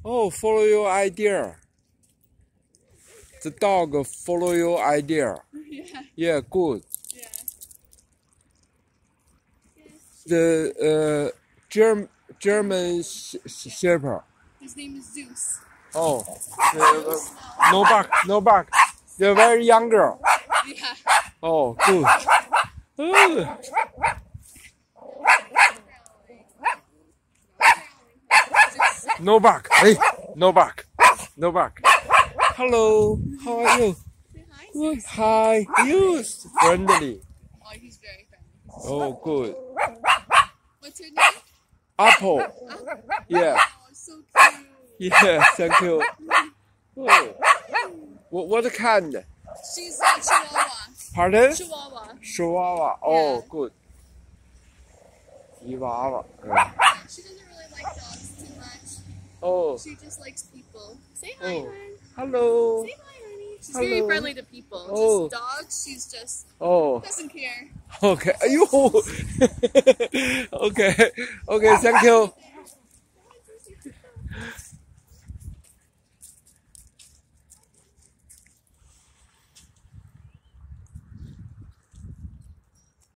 Oh, follow your idea. The dog follow your idea. Yeah. Yeah, good. Yeah. The German Shepherd. His name is Zeus. Oh, no back, no back. They're very younger. Yeah. Oh, good. Oh. No back. Hey, no back. No back. Hello, how are you? Say hi. Good. Hi. You friendly. Oh, he's very friendly. Oh, good. What's your name? Apple. Yeah. Oh, so cute. Yeah. Thank you. Oh. What kind? She's a Chihuahua. Pardon? Chihuahua. Chihuahua. Oh, Yeah. good. Chihuahua. She doesn't really like dogs too much. Oh. She just likes people. Say hi, Oh. hon. Hello. Say hi, honey. She's Hello. very friendly to people. Oh. Just dogs, she's just Oh. doesn't care. Okay. You. Okay. Okay. Thank you.